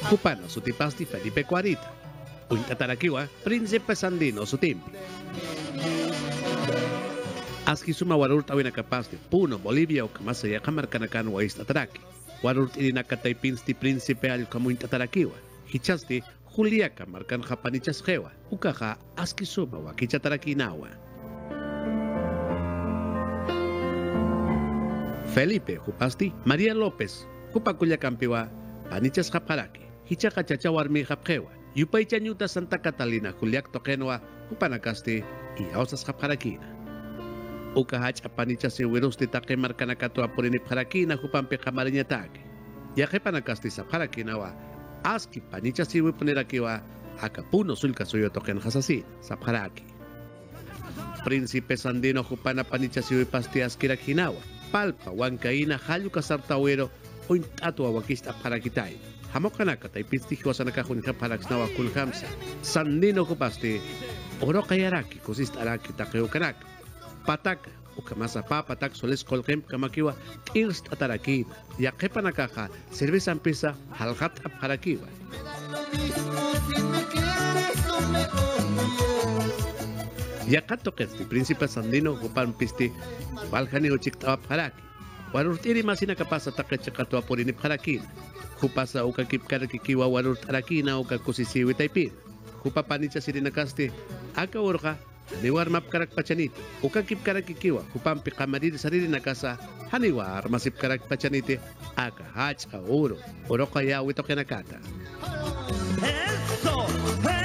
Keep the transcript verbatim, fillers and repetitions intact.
Cupano su tipasti Felipe Cuarita. Uintatarakiwa, Príncipe Sandino su timpi. Aski suma warurta wina capasti, Puno, Bolivia o kamasa ya kamarkanakan wa istataraki. Warurt irina kataipinsti Príncipe al kamuintatarakiwa. Hichasti, Julia kamarkan japanichas jewa. Ukaja, aski suma wa kichataraki-nawa. Felipe Jupasti, María López, Jupacuya Campiwa, Panichas Japaraki, Hichaka Chachawarmi Japjewa, Yupaicha Ñuta Santa Catalina, Juliac Toquenoa, Jupanacasti, y Ausas Japarakina. Ukahach Panichas y Wirusti Take Marcanacatoa Purini Parakina, Jupampe Jamariñatake. Yajepanacasti Sapharakinawa, Aski Panichas y Wipunerakiwa, Acapuno Sulca Suyo Token Hasasi, Sapharaki. Príncipe Sandino Jupana Panichas y Wipasti Askirakinawa. Palpa, Huancaína, Jayu Casartauero, o Intatua Wakista Parakitai. Hamokanaka, Taipisti, Hosanakajunja Paraxnawa Kulhamsa. Sandino Kupasti, Orokayaraki, Kosistaraki, Takeukanak. Pataka, Ukamasa Papatak, Soles Kolkem, Kamakiwa, Irst Atarakina. Yakepanakaja, Cerveza Ampesa, Halhata Parakiwa. Yakato Kesti, Príncipe Sandino, Jupan Pisti, Valhani Uchiktawa Paraki. Warurtiri Masina Kapasa Takachakatua Purini Parakin. Jupasa Ukakip Karakikiwa Warurt Arakina, Ukakusisi Witaipin. Jupapanicha Sirinakasti, Aka Urja, Haniwar Map Karak Pachanit, Ukakip Karakikiwa, Jupampi Kamariri Sarinakasa, Haniwar Masip Karak Pachanite, Aka Hach Uro, Urokaya Witokenakata.